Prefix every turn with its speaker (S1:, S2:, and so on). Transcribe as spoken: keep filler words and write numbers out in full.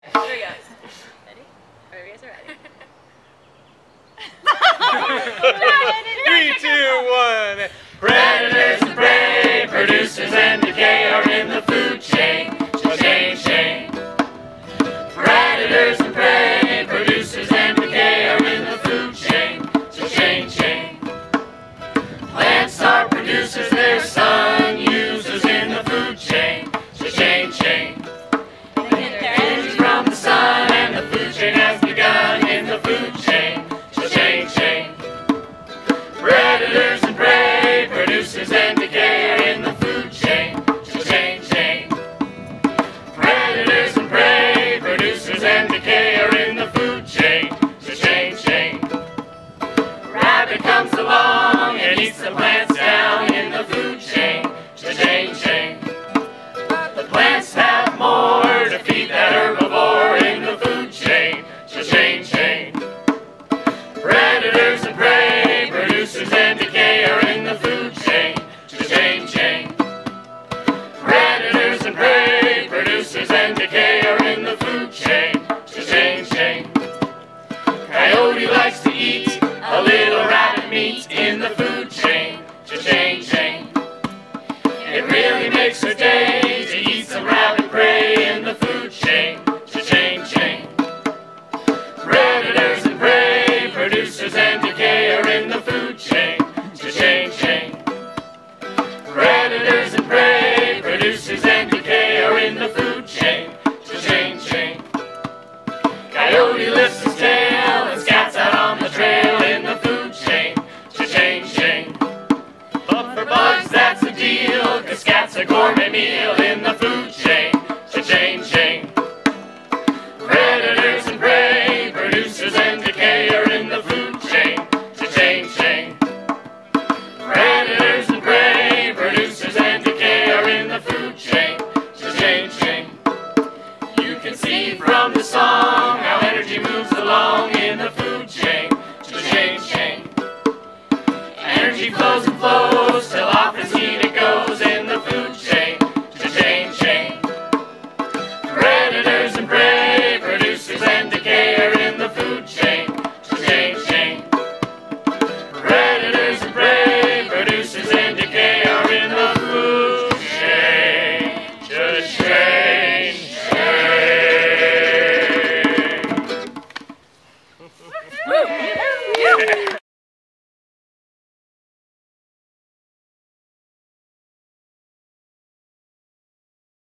S1: There we go. Ready? Are you guys ready?
S2: Three, two, one. Predators and prey, producers and decay are in the food chain. Cha-chain, chain. Predators and prey, producers and decay are in the food chain. Cha-chain, chain. Plants are producers, their sun users in the food chain. Cha-chain, chain. Food from the sun and the food chain has begun in the food chain. Cha-chain, chain. Predators and prey, producers and decay are in the food chain. Cha-chain, chain. Predators and prey, producers and decay are in the food chain. Cha-chain, chain. Rabbit comes along and eats the plants down in the food chain. Cha-chain, chain. The plants have more to feed that herbivore in the food chain. Cha-chain, chain. Predators and prey, producers and decay are in the food chain. Cha-chain, chain. Predators and prey, producers and decay are in the food chain. Cha-chain, chain. Coyote likes to eat a little rabbit meat in the food chain. Cha-chain, chain. It really makes her day to eat some rabbit prey in the food chain. Cha-chain, chain. Predators and prey, producers and decay are in the food chain. Cha-chain, chain. Predators and prey, producers and decay are in the food chain. Cha-chain, chain. Coyote lifts his tail and scats out on the trail in the food chain. Cha-chain, chain. But for bugs that's the deal, 'cause scat's a gourmet meal in the food chain. Cha-chain, chain. Predators and prey, producers and decay are in the food chain. Cha-chain, chain. Predators and prey, producers and decay are in the food chain. Cha-chain, chain. You can see from the song how energy moves along in the food chain. Cha-chain, chain. Energy flows and flows